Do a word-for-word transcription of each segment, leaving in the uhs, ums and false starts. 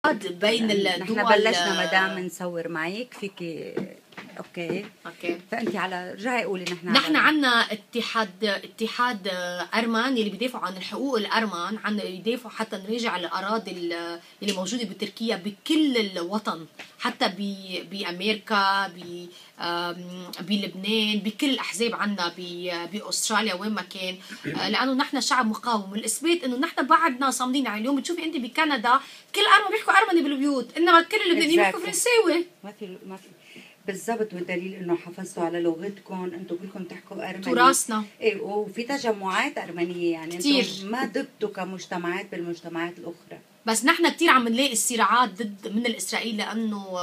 بين الدول. نحن بلشنا مدام نصور معك فيك. اوكي اوكي فانت على رجعي قولي. نحن نحن عنا اتحاد اتحاد ارمن اللي بيدافعوا عن الحقوق الارمن، عنا يدافعوا حتى نراجع الاراضي اللي موجوده بتركيا بكل الوطن، حتى بامريكا، ب بلبنان، بكل الاحزاب عنا، باستراليا وين ما كان، لانه نحن شعب مقاوم. والاثبات انه نحن بعدنا صامدين. يعني اليوم بتشوفي انت بكندا كل الارمن بيحكوا ارمني بالبيوت، انما كل اللبنانيين بيحكوا فرنساوي. ما في ما في بالضبط. والدليل انه حافظتوا على لغتكم، انتم كلكم تحكوا ارمني، تراثنا. ايه وفي تجمعات ارمنيه، يعني كتير. انتم ما ضدتوا كمجتمعات بالمجتمعات الاخرى. بس نحن كثير عم نلاقي الصراعات ضد من الاسرائيل، لانه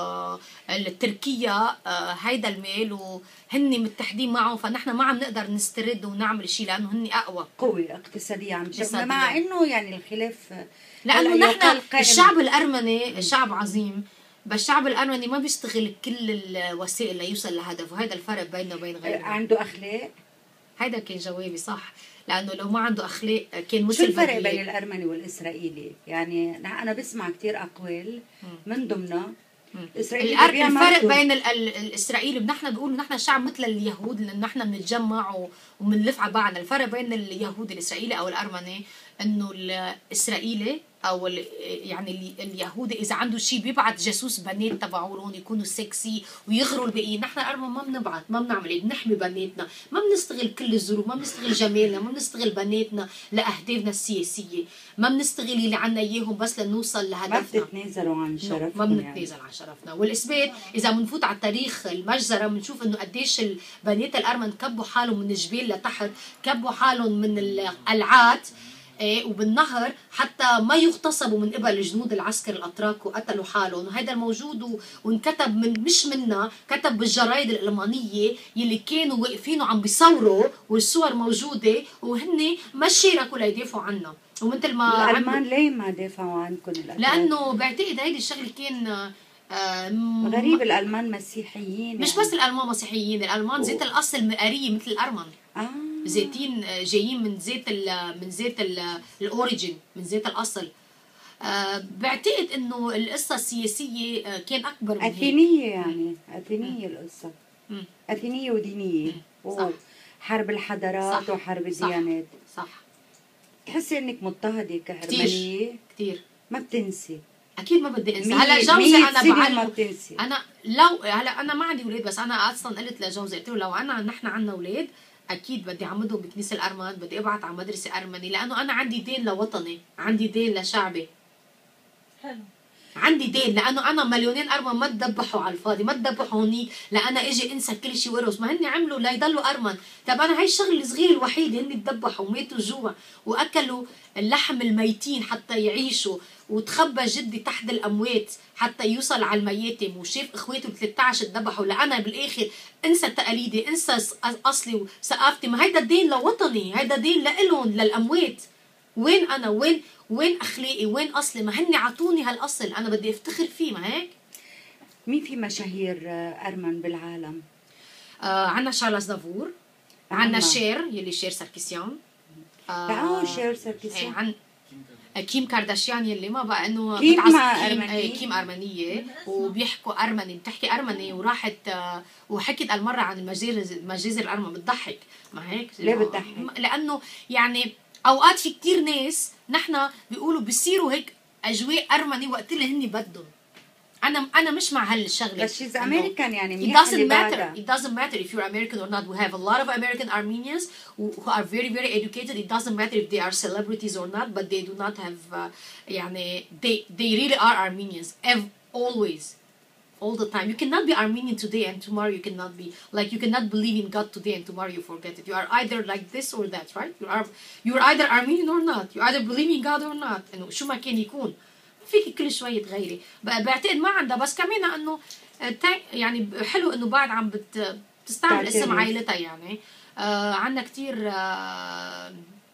تركيا هيدا المال وهن متحدين معه، فنحن ما عم نقدر نسترد ونعمل شيء لانه هن اقوى قوي اقتصاديه عم تشوفنا، مع انه يعني الخلاف لانه نحن الشعب الارمني شعب عظيم، بس الشعب الارمني ما بيستغل كل الوسائل ليوصل لهدفه. وهذا الفرق بيننا وبين غيره. عنده اخلاق. هيدا كان جوابي صح، لانه لو ما عنده اخلاق كان وصل. شو الفرق بين الارمني والاسرائيلي؟ يعني انا بسمع كثير اقوال من ضمنها الاسرائيلي. الفرق بين الاسرائيلي نحن بنقول نحن شعب مثل اليهود، لان نحن بنتجمع وبنلف على بعضنا. الفرق بين اليهود الاسرائيلي او الارمني انه الاسرائيلي او يعني اليهودي اذا عنده شيء بيبعت جاسوس بنات تبعه لون يكونوا سكسي ويغروا الباقيين. نحن الارمن ما بنبعت، ما بنعمل، بنحمي بناتنا، ما بنستغل كل الظروف، ما بنستغل جمالنا، ما بنستغل بناتنا لاهدافنا السياسيه، ما بنستغل اللي عنا اياهم بس لنوصل لهدفنا. ما بتتنازلوا عن شرفنا. ما بنتنازل عن شرفنا. والاثبات اذا بنفوت على تاريخ المجزره بنشوف انه قديش البنات الارمن كبوا حالهم من الجبال لتحت، كبوا حالهم من القلعات إيه وبالنهر حتى ما يغتصبوا من قبل جنود العسكر الاتراك وقتلوا حالهم. وهذا الموجود وانكتب من مش منا، كتب بالجرايد الالمانيه يلي كانوا واقفين وعم بيصوروا، والصور موجوده وهن ما شاركوا ليدافعوا عنا. ومثل ما الالمان ليه ما دافعوا عنكم الاتراك؟ لانه بعتقد هيدي الشغله كان آه غريب. الالمان مسيحيين مش يعني. بس الالمان مسيحيين، الالمان ذات الاصل مقاريه مثل الارمن. آه. زيتين جايين من زيت ال من زيت الاوريجين، من زيت الاصل. أه بعتقد انه القصه السياسيه كان اكبر من هيك. اثينيه يعني، اثينيه القصه. م. اثينيه ودينيه. صح. حرب الحضارات. صح. وحرب الديانات. صح. صح. تحسي انك مضطهده كهرمانيه؟ كثير كثير. ما بتنسي. اكيد ما بدي انسى. هلا جوزي انا بعلمه ما بتنسي. انا لو هلا انا ما عندي اولاد، بس انا اصلا قلت لجوزي قلت له لو انا نحن عندنا اولاد اكيد بدي اعمدهم بكنيسه الارمن، بدي ابعت على مدرسه ارمني، لانه انا عندي دين لوطني، عندي دين لشعبي. حلو. عندي دين لانه انا مليونين ارمن ما تذبحوا على الفاضي، ما تذبحوا هونيك لانا اجي انسى كل شيء ورث، ما هن عملوا ليضلوا ارمن. طب انا هي الشغله الصغيره الوحيده هن تذبحوا وماتوا جوا واكلوا اللحم الميتين حتى يعيشوا، وتخبى جدي تحت الاموات حتى يوصل على المياتم، وشاف اخواته ثلاثة عشر تذبحوا لانا بالاخر انسى تقاليدي، انسى اصلي وثقافتي. ما هيدا دين لوطني، هيدا دين لإلهم للاموات. وين انا؟ وين وين اخلاقي؟ وين اصلي؟ ما هن عطوني هالاصل، انا بدي افتخر فيه. ما هيك؟ مين في مشاهير ارمن بالعالم؟ آه عنا شارل أزنافور، عنا شير يلي شير ساركيسيان. آه شير ساركيسيان. عن كيم كارداشيان يلي ما بقى انه كيم كيم أرمنية. كيم ارمنيه وبيحكوا ارمني، بتحكي ارمني وراحت وحكت المره عن المجازر المجازر الارمن. بتضحك. ما هيك؟ ليه بتضحك؟ لانه يعني اوقات في كتير ناس نحن بيقولوا بيصيروا هيك اجواء ارمني وقت اللي هن بدهم. انا انا مش مع هالشغله. بس شيز امريكان يعني it doesn't matter. It doesn't matter if you're American or not. We have a lot of American Armenians who, who are very very educated. It doesn't matter if they are celebrities or not, but they do not have uh, يعني they they really are Armenians. Ev- always, all the time. You cannot be Armenian today and tomorrow you cannot be like you cannot believe in God today and tomorrow you forget it. You are either like this or that, right? You are you are either Armenian or not. You either believe in God or not. إنه شو ما كان يكون. فيك كل شوي تغيري. بعتقد ما عندها، بس كمان انه يعني حلو انه بعد عم بت بتستعمل اسم عائلتها. يعني آه عندنا كثير آه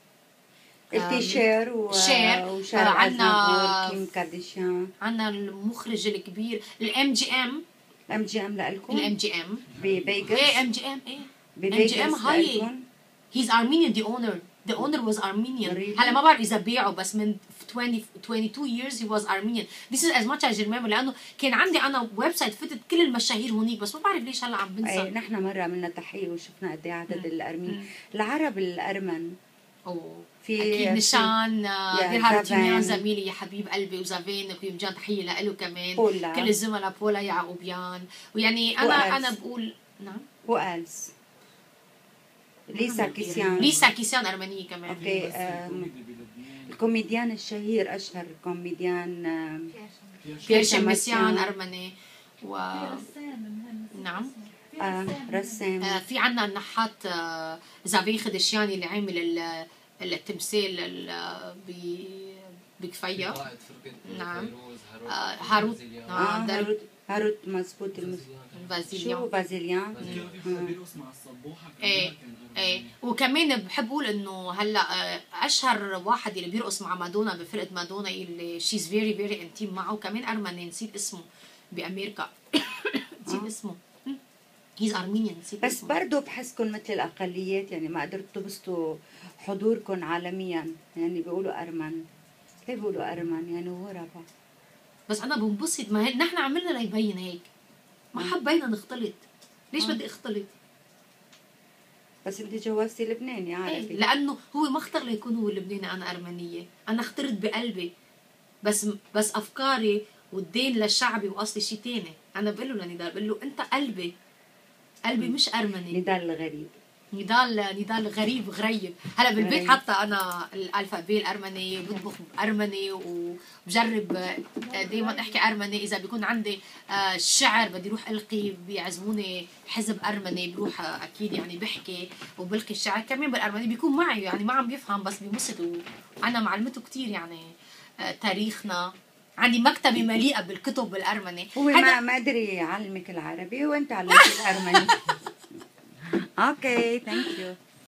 قلتي شير و شير وشير عندنا كيم كارداشيان. عندنا المخرج الكبير الام جي ام. ام جي ام لكم؟ الام جي ام بفيغاس. ايه ام جي ام ايه بفيغاس هاي هيز ارمينيان دي اونر. the owner was Armenian. Really? هلا ما بعرف إذا بيعوا بس من twenty twenty-two years he was Armenian. This is as much as I remember لأنه كان عندي أنا ويب سايت فتت كل المشاهير هونيك بس ما بعرف ليش هلا عم بنسى. ايه نحن مرة عملنا تحقيق وشفنا قد ايه عدد الأرمين. العرب الأرمن أوه. في أكيد نشان دير هارتيميان زافين. زميلي يا حبيب قلبي وزافين ويمجان تحية لإله كمان. بولا. كل الزملاء بولا يعقوبيان ويعني أنا وألس. أنا بقول نعم. وألس ليسا كيسيان. ليسا كيسيان أرمنية كمان. اوكي آم، الكوميديان الشهير اشهر كوميديان آم، بيير شمسيان أرمني و نعم. آه، رسام. آه، في عنا النحات آه، زافين خدشياني اللي عامل ال- التمثال ال- ب- بكفية. نعم. آه، هاروت اه آه، ده هاروت هاروت مزبوط المس... شو البازيليان. بازيليان. بيرقص مع الصبوحه ايه ايه وكمان بحب اقول انه هلا آه، اشهر واحد اللي بيرقص مع مادونا بفرقه مادونا اللي شيز فيري فيري انتيم معه كمان ارمني نسيت اسمه بامريكا نسيت اسمه هيز ارمينيان نسيت بس اسمه. برضه بحسكم مثل الأقليات يعني ما قدرتوا تبسطوا حضوركم عالميا يعني بيقولوا أرمن. ليه بيقولوا أرمن يعني غرباء؟ بس انا بنبسط ما هي نحن عملنا ليبين هيك ما حبينا نختلط ليش بدي اختلط بس انت جوازتي لبناني عارفة. إيه، لانه هو ما اختار ليكون هو لبناني انا ارمنيه انا اخترت بقلبي بس بس افكاري والدين للشعبي واصلي شيء تاني انا بقول له لنضال بقول له انت قلبي قلبي مش ارمني نضال الغريب. نضال نضال غريب غريب هلا بالبيت غريب. حتى انا الالفابي الارمني بطبخ ارمني وبجرب دائما احكي ارمني اذا بيكون عندي آه، شعر بدي اروح القي بيعزموني حزب ارمني بروح آه، اكيد يعني بحكي وبلقي الشعر كمان بالارمني بيكون معي يعني ما عم بيفهم بس بينبسط وانا معلمته كتير يعني آه، تاريخنا عندي مكتبة مليئة بالكتب بالأرمني. هو ما ما قدر يعلمك العربي وانت علمت الأرمني. اوكي ثانك يو.